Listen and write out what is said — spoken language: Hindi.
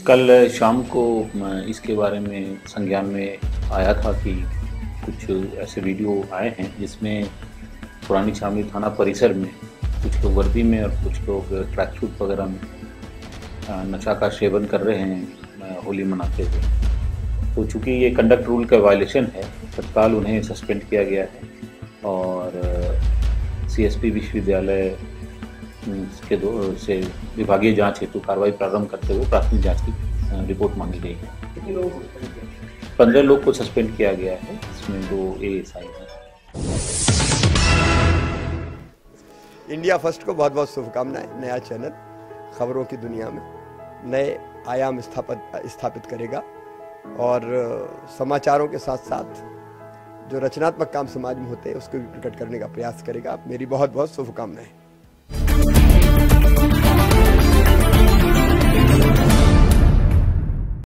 कल शाम को इसके बारे में संज्ञान में आया था कि कुछ ऐसे वीडियो आए हैं जिसमें पुरानी छावनी थाना परिसर में कुछ लोग वर्दी में और कुछ लोग ट्रैक सूट वगैरह में नशा का सेवन कर रहे हैं होली मनाते हुए। तो चूँकि ये कंडक्ट रूल का वायलेशन है, तत्काल उन्हें सस्पेंड किया गया है और सीएसपी विश्वविद्यालय के से विभागीय जांच हेतु कार्रवाई प्रारंभ करते हुए प्राथमिक जांच की रिपोर्ट मांगी गई है। कितने लोगों को सस्पेंड किया? 15 लोग को सस्पेंड किया गया है, इसमें 2 एएसआई हैं। इंडिया फर्स्ट को बहुत बहुत शुभकामनाएं। नया चैनल खबरों की दुनिया में नए आयाम स्थापित करेगा और समाचारों के साथ साथ जो रचनात्मक काम समाज में होते हैं उसको भी प्रकट करने का प्रयास करेगा। मेरी बहुत बहुत शुभकामनाएं।